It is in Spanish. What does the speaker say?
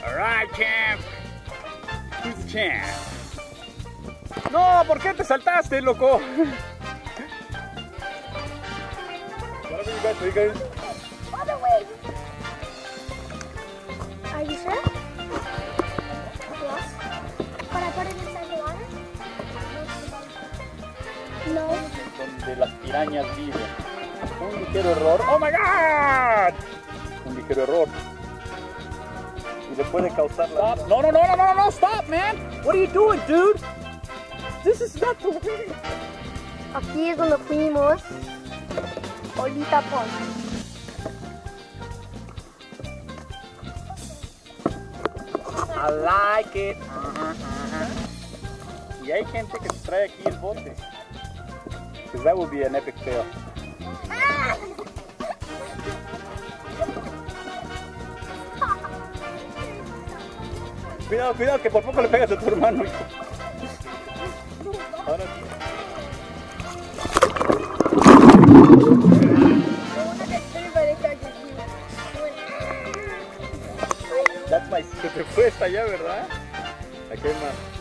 Alright, champ. Who's the champ? No, ¿por qué te saltaste, loco? Whatever you guys, Other way. Are you sure? Yes. But I put it inside the water? No. Donde las pirañas viven. Un ligero error. ¡Oh my God! Un ligero error. Y le puede causar la... Stop. No, stop, man! What are you doing, dude? This is not the way. Aquí es donde fuimos. Olita Pond. I like it. Y hay gente que se trae aquí el bote. Because that would be an epic fail. Cuidado, cuidado, que por poco le pegas a tu hermano, hijo. Ahora sí. That's my... Se te fue hasta allá, ¿verdad? Aquí hay más.